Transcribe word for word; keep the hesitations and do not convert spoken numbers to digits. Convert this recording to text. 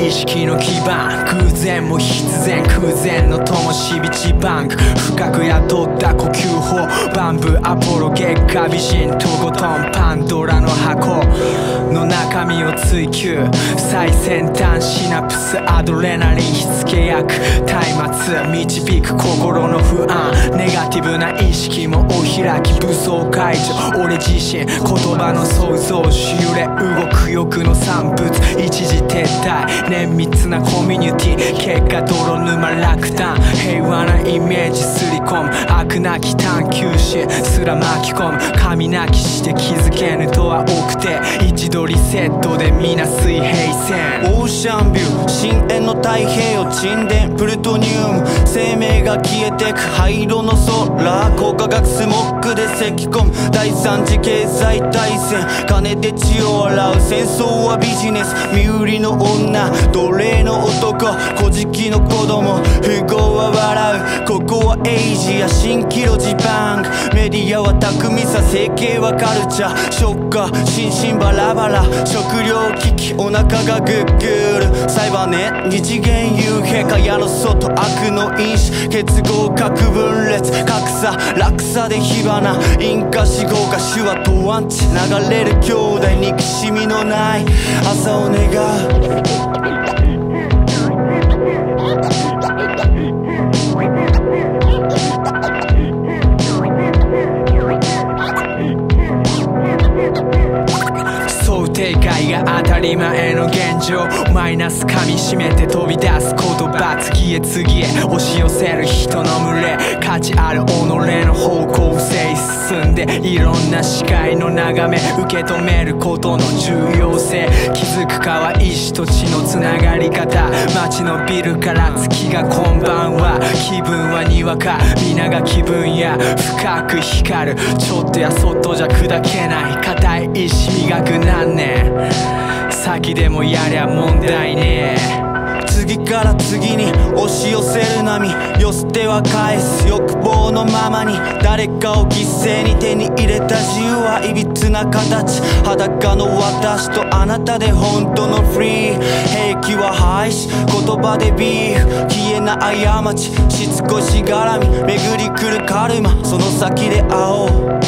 意識の基盤、偶然も必然空前の灯火地バンク、深く宿った呼吸法、バンブーアポロ月下美人とことんパンドラの箱の中身を追求、最先端シナプスアドレナリン火付け役、松明導く心の不安、ネガティブな意識もお開き、武装解除俺自身、言葉の創造主、揺れ動く欲の産物、一時撤退、綿密なコミュニティ、結果泥沼落胆、平和なイメージすり込む、悪なき探求心すら巻き込む、神なきして気づけぬとは多くて、一度リセットで皆水平線、 オーシャンビュー深淵の太平洋沈殿、プルトニウム生命が消えてく灰色の空、高化学スモッグで咳き込む第三次経済大戦、金で血を洗う戦争はビジネス、身売りの女奴隷の男、古事記の子供富豪は笑う、ここはエイジア新キロジバンク、メディアは巧みさ整形はカルチャー、ショッカー心身バラバラ、食糧危機お腹がグッグル、サイバーネ二次元幽閉か矢の外悪の因子、結合核分裂格差落差で火花、引火死後か手話とワンチ、流れる兄弟憎しみのない朝を願う。 想定外が当たり前の現状、マイナス噛み締めて飛び出す言葉、次へ次へ押し寄せる人の群れ、価値ある己の方向性進んで、いろんな視界の眺め受け止めることの重要性、気づくかは意志と血のつながり方、街のビルから月がこんばんは、気分はにわか皆が気分や深く光る、ちょっとやそっとじゃ砕けない固い意志磨く何年先でもやりゃ問題ねえ、 次から次に押し寄せる波、よ捨ては返す欲望のままに、誰かを犠牲に手に入れた自由はいびつな形、裸の私とあなたで本当のフリー、兵器は廃止言葉でビーフ、消えない過ちしつこいしがらみ、巡り来るカルマその先で会おう。